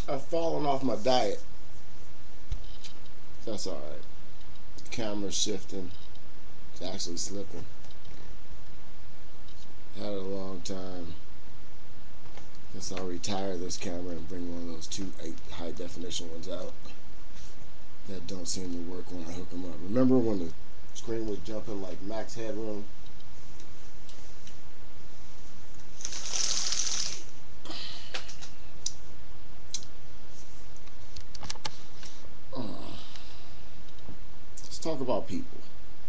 I've fallen off my diet. That's alright. The camera's shifting. It's actually slipping. Had it a long time. Guess I'll retire this camera and bring one of those 2.8 high definition ones out. That don't seem to work when I hook them up. Remember when the screen was jumping like max headroom? Let's talk about people.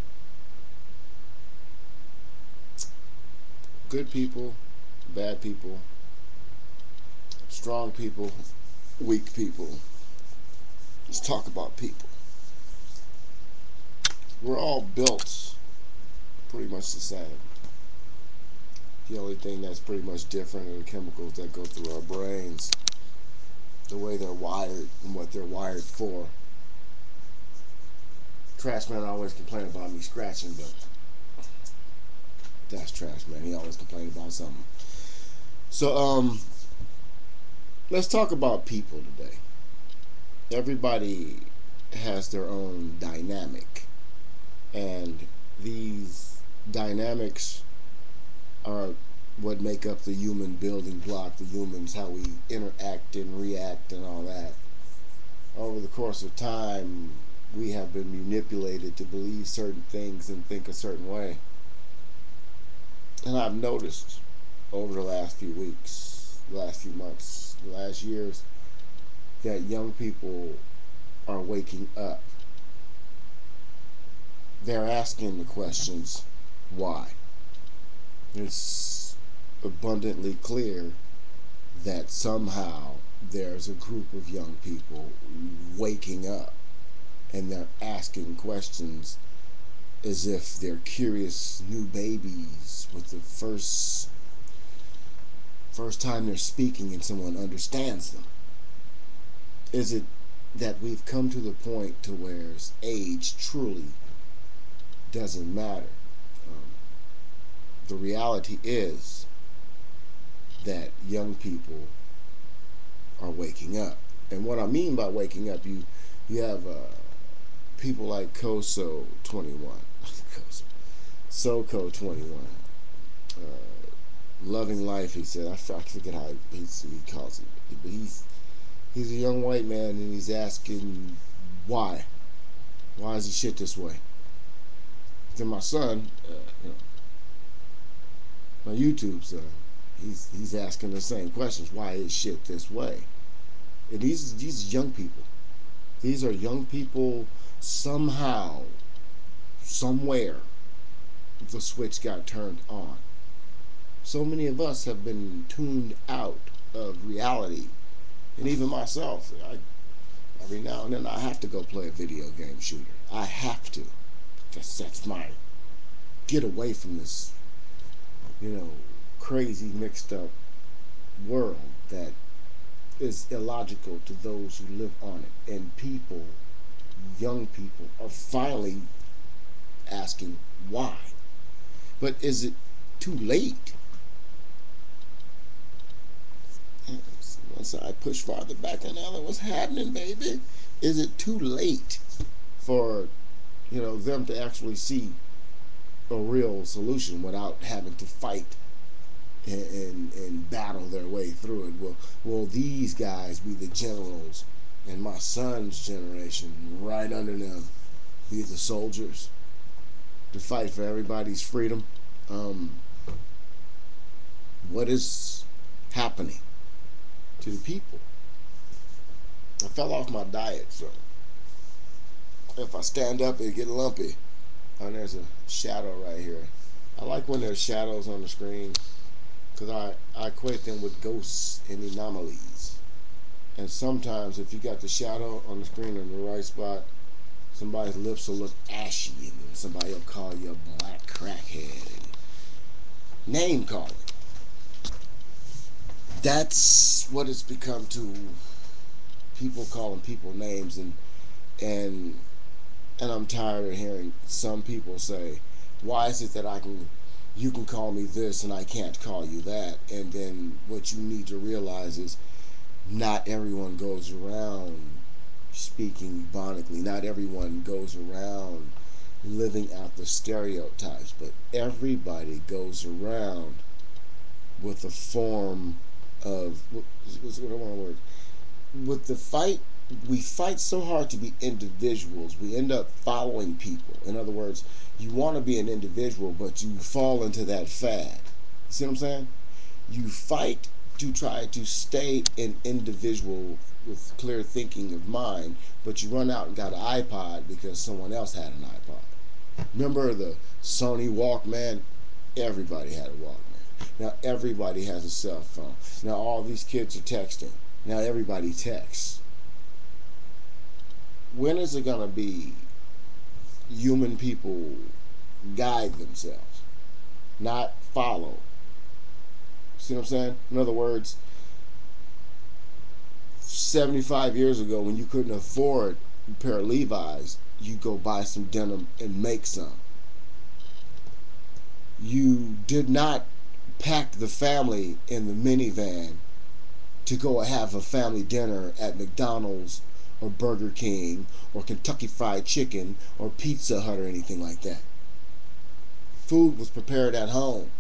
Good people, bad people, strong people, weak people. Let's talk about people. We're all built pretty much the same. The only thing that's pretty much different are the chemicals that go through our brains, the way they're wired and what they're wired for. Trash man always complain about me scratching, but that's trash man. He always complains about something. So let's talk about people today. Everybody has their own dynamic, and these dynamics are what make up the human building block, the humans, how we interact and react and all that. Over the course of time, we have been manipulated to believe certain things and think a certain way. And I've noticed over the last few weeks, the last few months, the last years, that young people are waking up. They're asking the questions, why? It's abundantly clear that somehow there's a group of young people waking up and they're asking questions as if they're curious new babies with the first time they're speaking and someone understands them. Is it that we've come to the point to where age truly doesn't matter? The reality is that young people are waking up. And what I mean by waking up, you have people like Koso21, SoCo 21, Loving Life, he said. I forget how he calls it. But he's a young white man, and he's asking why. Why is he shit this way? Then my son, my YouTube son, he's asking the same questions. Why is shit this way? And these young people. These are young people. Somehow, somewhere, the switch got turned on. So many of us have been tuned out of reality. And even myself, every now and then I have to go play a video game shooter. I have to. That's my get away from this, crazy mixed up world that is illogical to those who live on it. And people, young people, are finally asking why. But is it too late? Once I push farther back in, Ellen, what's happening, baby? Is it too late for them to actually see a real solution without having to fight and battle their way through it? Will these guys be the generals, and my son's generation right under them be the soldiers to fight for everybody's freedom? What is happening to the people? I fell off my diet, so if I stand up it get lumpy. And there's a shadow right here. I like when there's shadows on the screen because I equate them with ghosts and anomalies. And sometimes if you got the shadow on the screen in the right spot, somebody's lips will look ashy, and then somebody will call you a black crackhead and name calling. That's what it's become to, people calling people names, and I'm tired of hearing some people say, why is it that you can call me this and I can't call you that? And then what you need to realize is Not everyone goes around speaking ebonically. Not everyone goes around living out the stereotypes, but everybody goes around with a form of what's what I want to word with the fight. We fight so hard to be individuals, we end up following people. In other words, you want to be an individual, but you fall into that fad. See what I'm saying? You fight to try to stay an individual with clear thinking of mind, but you run out and got an iPod because someone else had an iPod. Remember the Sony Walkman? Everybody had a Walkman. Now everybody has a cell phone. Now all these kids are texting. Now everybody texts. When is it going to be human people guide themselves, not follow? See what I'm saying? In other words, 75 years ago, when you couldn't afford a pair of Levi's, you go buy some denim and make some. You did not pack the family in the minivan to go have a family dinner at McDonald's or Burger King or Kentucky Fried Chicken or Pizza Hut or anything like that. Food was prepared at home.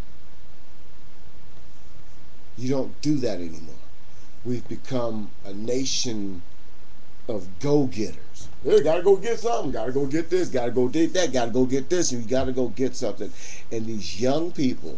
You don't do that anymore. We've become a nation of go-getters. Hey, gotta go get something, gotta go get this, gotta go get that, gotta go get this, and you gotta go get something. And these young people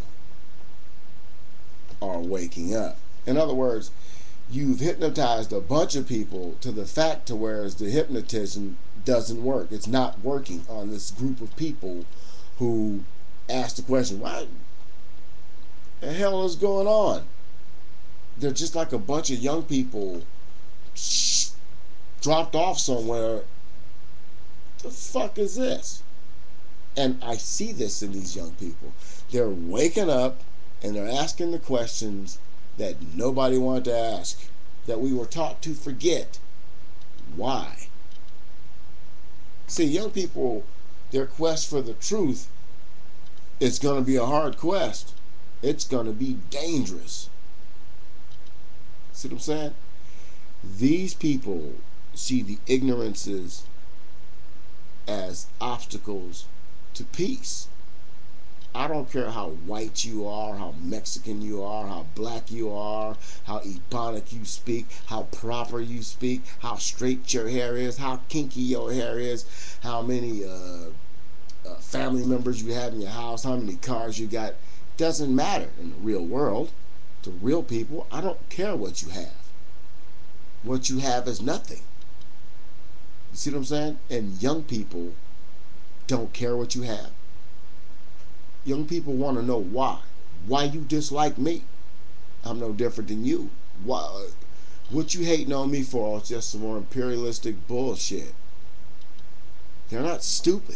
are waking up. In other words, you've hypnotized a bunch of people to the fact to whereas the hypnotism doesn't work. It's not working on this group of people who ask the question, what the hell is going on? They're just like a bunch of young people dropped off somewhere. The fuck is this? And I see this in these young people. They're waking up and they're asking the questions that nobody wanted to ask, that we were taught to forget. Why? See, young people, their quest for the truth, it's going to be a hard quest. It's going to be dangerous. See what I'm saying? These people see the ignorances as obstacles to peace. I don't care how white you are, how Mexican you are, how black you are, how ebonic you speak, how proper you speak, how straight your hair is, how kinky your hair is, how many family members you have in your house, how many cars you got. Doesn't matter in the real world. To real people, I don't care what you have. What you have is nothing. You see what I'm saying? And young people don't care what you have. Young people want to know why. Why you dislike me? I'm no different than you. Why? What you hating on me for is just some more imperialistic bullshit. They're not stupid.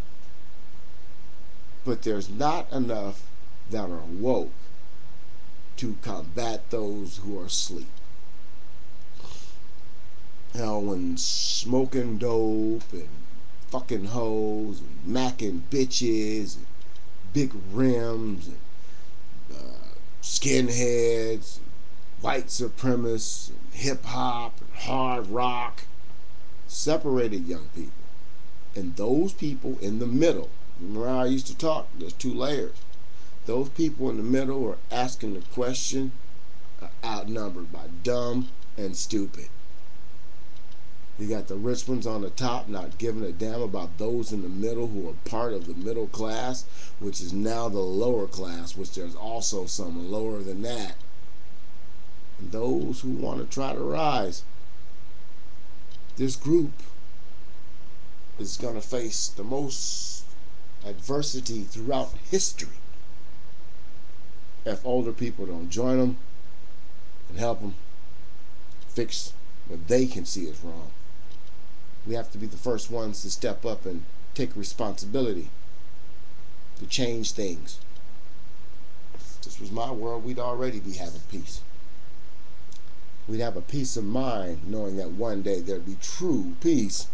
But there's not enough that are woke to combat those who are asleep. Now, when smoking dope and fucking hoes and macking bitches and big rims and skinheads, and white supremacists, and hip hop and hard rock separated young people. And those people in the middle, remember how I used to talk, there's two layers. Those people in the middle are asking the question are outnumbered by dumb and stupid. You got the rich ones on the top not giving a damn about those in the middle who are part of the middle class, which is now the lower class, which there's also some lower than that. And those who want to try to rise. This group is going to face the most adversity throughout history if older people don't join them and help them fix what they can see is wrong. We have to be the first ones to step up and take responsibility to change things. If this was my world, we'd already be having peace. We'd have a peace of mind knowing that one day there'd be true peace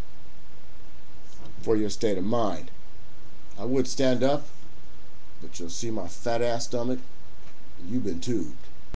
for your state of mind. I would stand up, but you'll see my fat ass stomach. You've been too.